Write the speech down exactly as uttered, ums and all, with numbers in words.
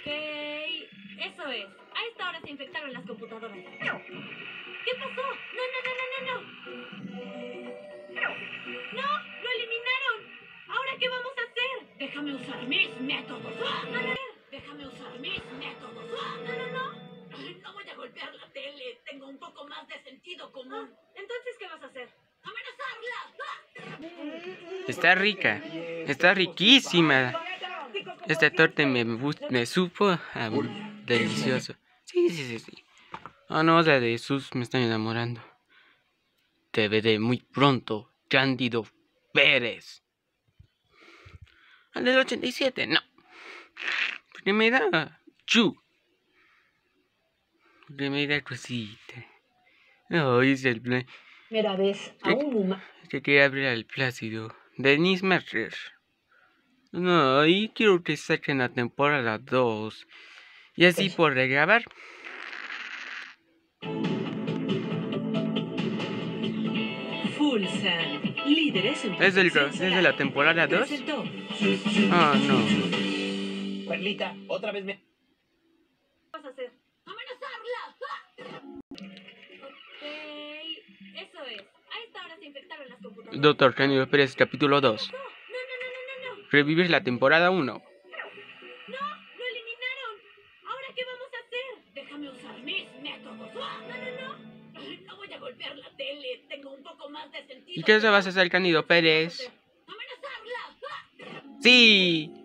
Ok, eso es. A esta hora se infectaron las computadoras. ¿Qué pasó? No, no, no, no, no, no. ¡No! ¡Lo eliminaron! ¿Ahora qué vamos a hacer? Déjame usar mis métodos. ¡Ah! No, no, no. Déjame usar mis métodos. ¡Ah! No, no, no. Ay, no voy a golpear la tele. Tengo un poco más de sentido común. Ah, entonces, ¿qué vas a hacer? ¡Amenazarla! ¡Ah! Está rica. Está riquísima. Esta torta me, me supo ah, delicioso. Sí, sí, sí, sí. Oh no, la de Sus me están enamorando. Te veré muy pronto, Cándido Pérez. Al del ochenta y siete, no. Porque me da chu. Porque me da cosita. No, es el plan. Primera vez a un humano. Que quiere abrir al Plácido. Denise Mercer. No, y quiero que saquen la temporada dos. Y así por regrabar. Fulsan, líderes en ¿Es, del, protección ¿Es de solar. la temporada dos? Presentó. Ah, no. Perlita, otra vez me... ¿Qué vas a hacer? ¡Amenazarla! Ok, eso es. A esta hora se infectaron las computadoras. Doctor Cándido Pérez, capítulo dos. No, no, no, no, no, no. Revivir la temporada uno. ¡No! ¡Lo eliminaron! ¿Ahora qué vamos a hacer? Déjame usar mis métodos. ¡Ah! No, no, no. Ay, no voy a golpear la tele. Tengo un poco más de sentido. ¿Y qué se vas a hacer, Cándido Pérez? ¡Amenazarla! ¡Ah! ¡Sí!